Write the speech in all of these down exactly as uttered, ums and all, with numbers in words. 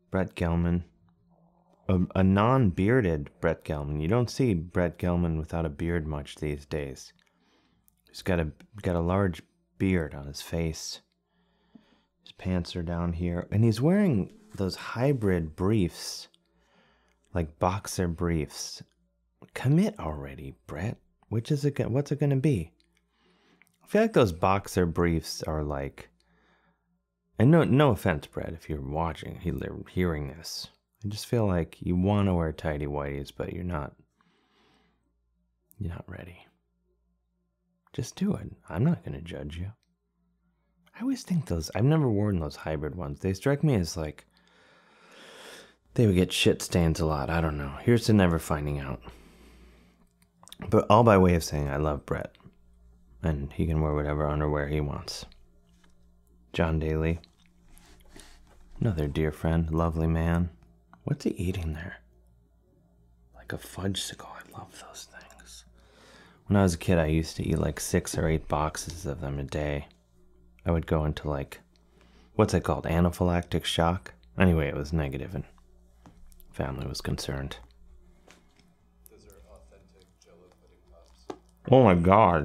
Brett Gelman. A, a non-bearded Brett Gelman. You don't see Brett Gelman without a beard much these days. He's got a got a large beard on his face. His pants are down here, and he's wearing those hybrid briefs, like boxer briefs. Commit already, Brett. Which is it? What's it gonna be? I feel like those boxer briefs are like. And no, no offense, Brett, if you're watching, hearing this. I just feel like you want to wear tighty whities, but you're not. You're not ready. Just do it. I'm not going to judge you. I always think those. I've never worn those hybrid ones. They strike me as like. They would get shit stains a lot. I don't know. Here's to never finding out. But all by way of saying I love Brett. And he can wear whatever underwear he wants. John Daly. Another dear friend. Lovely man. What's he eating there? Like a fudgesicle. I love those things. When I was a kid, I used to eat like six or eight boxes of them a day. I would go into like, what's it called? Anaphylactic shock? Anyway, it was negative and family was concerned. Those are authentic Jell-O pudding pops. Oh my god.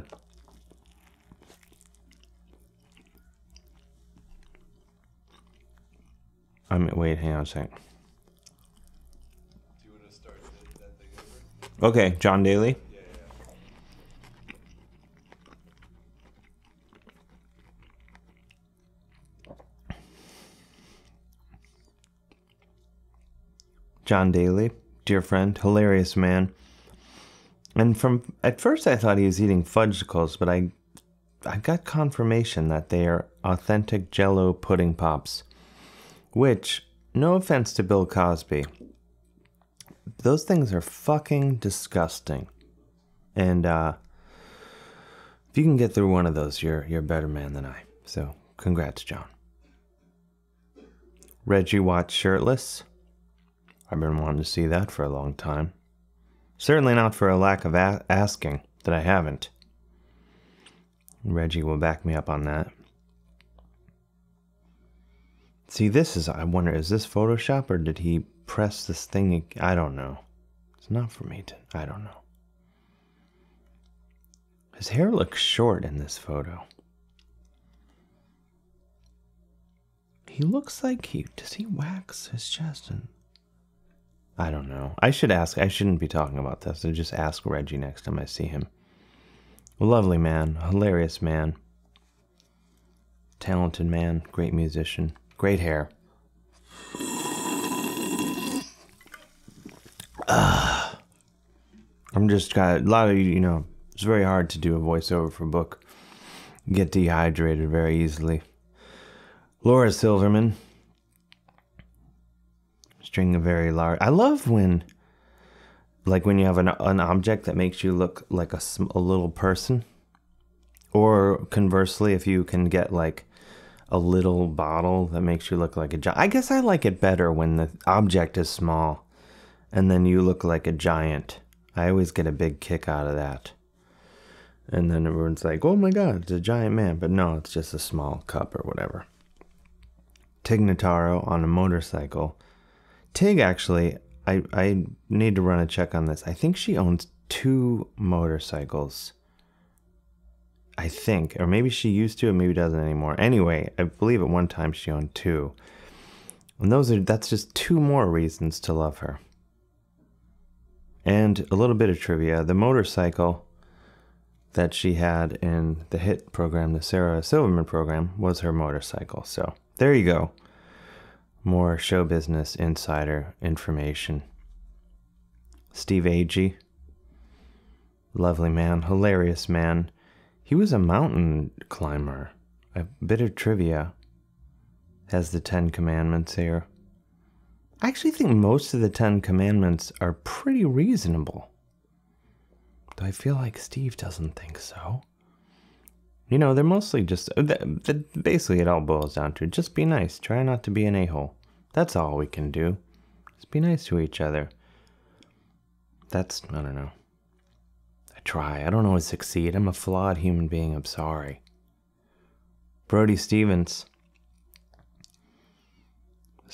I mean, wait, hang on a second. Do you want to start that, that thing over? Okay, John Daly. Yeah, yeah. John Daly, dear friend, hilarious man. And from at first I thought he was eating fudgesicles, but I I got confirmation that they are authentic Jell-O pudding pops. Which, no offense to Bill Cosby, those things are fucking disgusting. And uh, if you can get through one of those, you're you're a better man than I. So, congrats, John. Reggie Watts shirtless. I've been wanting to see that for a long time. Certainly not for a lack of a- asking that I haven't. Reggie will back me up on that. See, this is, I wonder, is this Photoshop or did he press this thing? I don't know. It's not for me to, I don't know. His hair looks short in this photo. He looks like he, does he wax his chest? And I don't know. I should ask, I shouldn't be talking about this. I'll just ask Reggie next time I see him. A lovely man, a hilarious man. Talented man, great musician. Great hair. Uh, I'm just got a lot of, you know, it's very hard to do a voiceover for a book. You get dehydrated very easily. Laura Silverman. String of very large. I love when, like when you have an, an object that makes you look like a, a little person. Or conversely, if you can get like a little bottle that makes you look like a giant. I guess I like it better when the object is small and then you look like a giant. I always get a big kick out of that. And then everyone's like, oh my god, it's a giant man. But no, it's just a small cup or whatever. Tig Notaro on a motorcycle. Tig, actually, I, I need to run a check on this. I think she owns two motorcycles. I think, or maybe she used to, and maybe doesn't anymore. Anyway, I believe at one time she owned two. And those are, that's just two more reasons to love her. And a little bit of trivia. The motorcycle that she had in the hit program, the Sarah Silverman program, was her motorcycle. So there you go. More show business insider information. Steve Agee. Lovely man, hilarious man. He was a mountain climber. A bit of trivia. Has the Ten Commandments here. I actually think most of the Ten Commandments are pretty reasonable. Though I feel like Steve doesn't think so. You know, they're mostly just... Basically, it all boils down to just be nice. Try not to be an a-hole. That's all we can do. Just be nice to each other. That's... I don't know. Try. I don't always succeed. I'm a flawed human being. I'm sorry. Brody Stevens.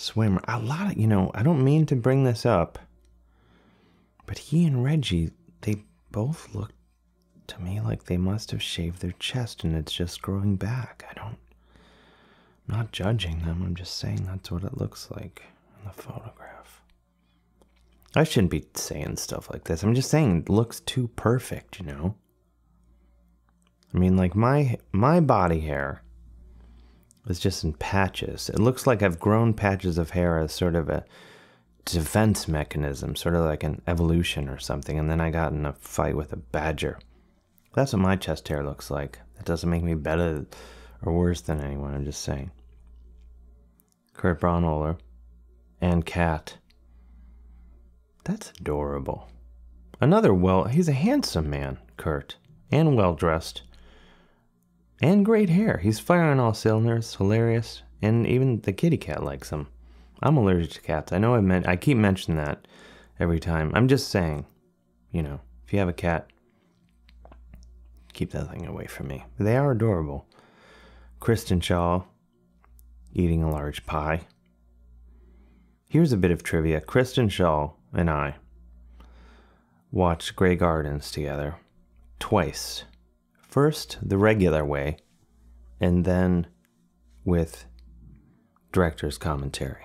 swimmer. A lot of, you know, I don't mean to bring this up, but he and Reggie, they both look to me like they must have shaved their chest and it's just growing back. I don't, I'm not judging them. I'm just saying that's what it looks like in the photograph. I shouldn't be saying stuff like this. I'm just saying it looks too perfect, you know? I mean, like my my body hair is just in patches. It looks like I've grown patches of hair as sort of a defense mechanism, sort of like an evolution or something, and then I got in a fight with a badger. That's what my chest hair looks like. That doesn't make me better or worse than anyone, I'm just saying. Kurt Braunohler and Kat. That's adorable. Another well, he's a handsome man, Kurt, and well-dressed. And great hair. He's firing all cylinders, hilarious, and even the kitty cat likes him. I'm allergic to cats. I know I meant I keep mentioning that every time. I'm just saying, you know, if you have a cat, keep that thing away from me. They are adorable. Kristen Shaw eating a large pie. Here's a bit of trivia. Kristen Shaw and I watched Grey Gardens together twice. First, the regular way, and then with director's commentary.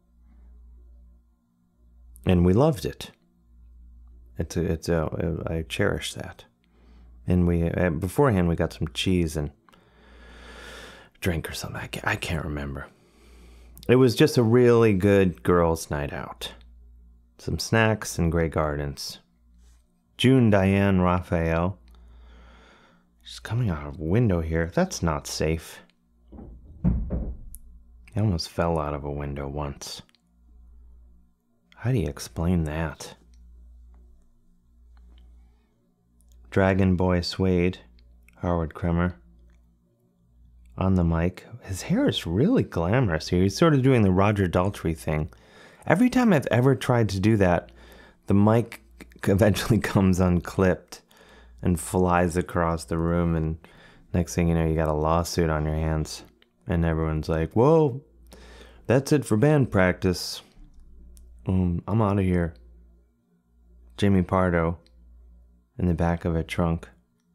And we loved it. It's a, it's a, I cherish that. And we, uh, beforehand, we got some cheese and drink or something. I can't, I can't remember. It was just a really good girls' night out. Some snacks and Grey Gardens. June Diane Raphael. She's coming out of a window here. That's not safe. He almost fell out of a window once. How do you explain that? Dragon Boy Suede, Howard Kremer, on the mic. His hair is really glamorous here. He's sort of doing the Roger Daltrey thing. Every time I've ever tried to do that, the mic eventually comes unclipped and flies across the room, and next thing you know, you got a lawsuit on your hands. And everyone's like, whoa, that's it for band practice. Um, I'm out of here. Jimmy Pardo in the back of a trunk.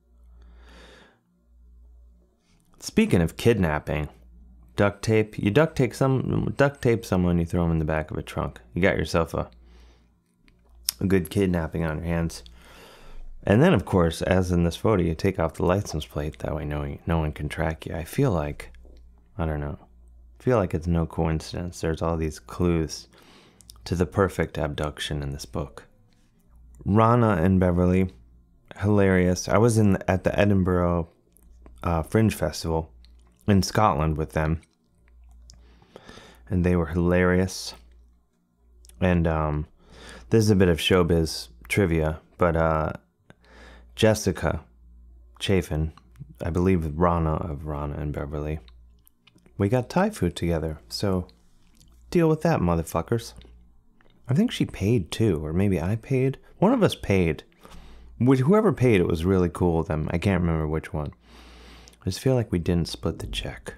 Speaking of kidnapping, duct tape. You duct tape some duct tape someone, you throw them in the back of a trunk. You got yourself a a good kidnapping on your hands. And then, of course, as in this photo, you take off the license plate. That way no one, no one can track you. I feel like, I don't know, I feel like it's no coincidence. There's all these clues to the perfect abduction in this book. Rana and Beverly, hilarious. I was in at the Edinburgh uh, Fringe Festival in Scotland with them, and they were hilarious. And um, this is a bit of showbiz trivia, but uh, Jessica Chafin, I believe Rana of Rana and Beverly, we got Thai food together, so deal with that, motherfuckers. I think she paid too, or maybe I paid. One of us paid. Whoever paid, it was really cool of them. I can't remember which one. I just feel like we didn't split the check.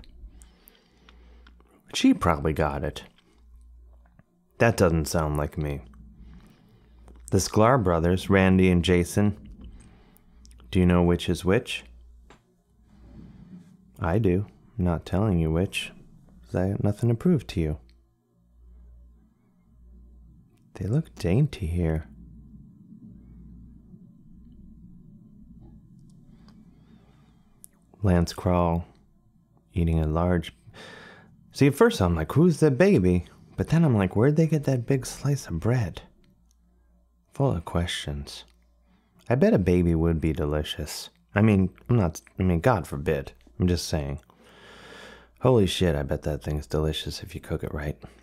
She probably got it. That doesn't sound like me. The Sklar brothers, Randy and Jason. Do you know which is which? I do. I'm not telling you which, because I have nothing to prove to you. They look dainty here. Lance Krall eating a large... See, at first I'm like, who's the baby? But then I'm like, where'd they get that big slice of bread? Full of questions. I bet a baby would be delicious. I mean, I'm not... I mean, God forbid. I'm just saying. Holy shit, I bet that thing's delicious if you cook it right.